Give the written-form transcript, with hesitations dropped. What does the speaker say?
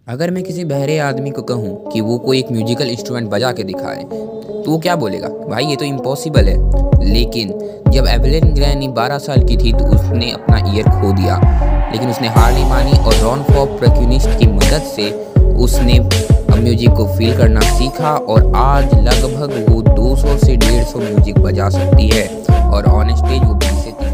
अगर मैं किसी बहरे आदमी को कहूँ कि वो कोई एक म्यूजिकल इंस्ट्रूमेंट बजा के दिखाए तो वो क्या बोलेगा, भाई ये तो इम्पॉसिबल है। लेकिन जब एवेलिन ग्रैनी 12 साल की थी तो उसने अपना ईयर खो दिया, लेकिन उसने हार नहीं मानी और रॉन फॉक परक्यूनिस्ट की मदद से उसने म्यूजिक को फील करना सीखा और आज लगभग वो 200 से 150 म्यूजिक बजा सकती है और ऑन स्टेज वो 20 से